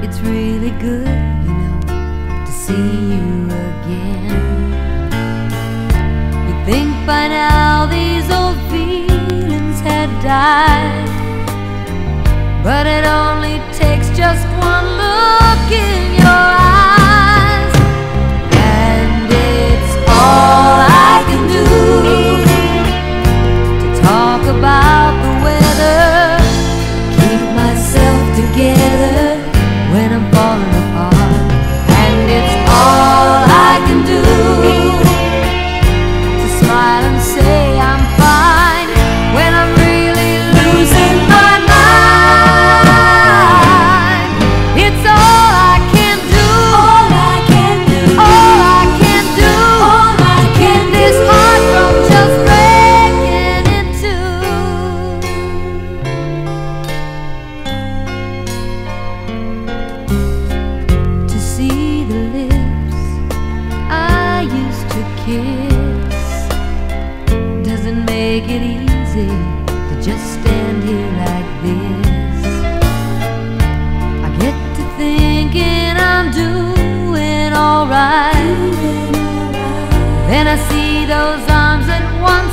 it's really good, you know, to see you again. You'd think by now these old feelings had died, but it only takes just one look in your eyes, and it's all I can do to talk about the weather, keep myself together when I'm falling apart. And it's all I can do to smile and say I'm fine when I'm really losing my mind. It's all I can do, all I can do, all I can do, all I can keep this heart from just breaking in two. To see the lips I used to kiss doesn't make it easy to just stand here like this. I get to thinking I'm doing alright, then I see those arms that once